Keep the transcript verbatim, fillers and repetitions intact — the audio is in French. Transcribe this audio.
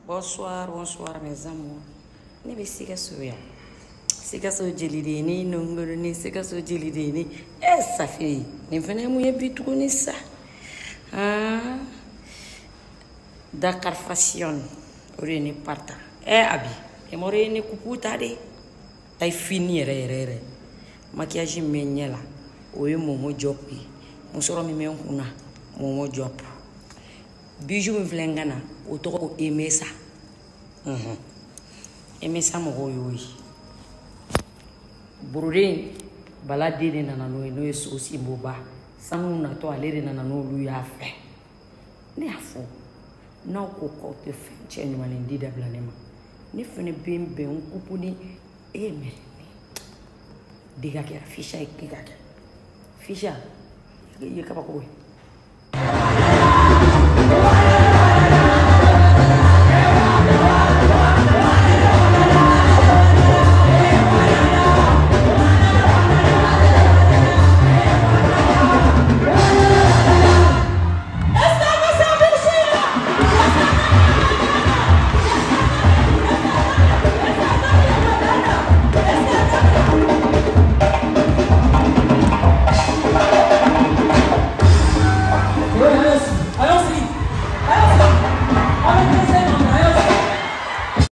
Bonsoir, bonsoir mes amours. Ne be sika soya. Sika so jelideni nongoro ni sika so jelideni. Eh ça fait. Ne fene mu yebi tuko ni sa. Ah. Dakar fashion. Ore ni parta. Eh abi. E more ni kuputa de. Tai fini re re re. Maquillage menyela. Oye momo jopi. Musoro mi menkuna. Momo jopi. Bijou mvlengana otoko emesa mhm emesa mo yoyi burure bala dede nana no no eso si boba sanu na to alere nana no lu ya fe ne afo na ko ko te fe chenyu mane ndida blanema ni fene bembe un kupuni eme diga ke fisha ikika fisha ye kapa ko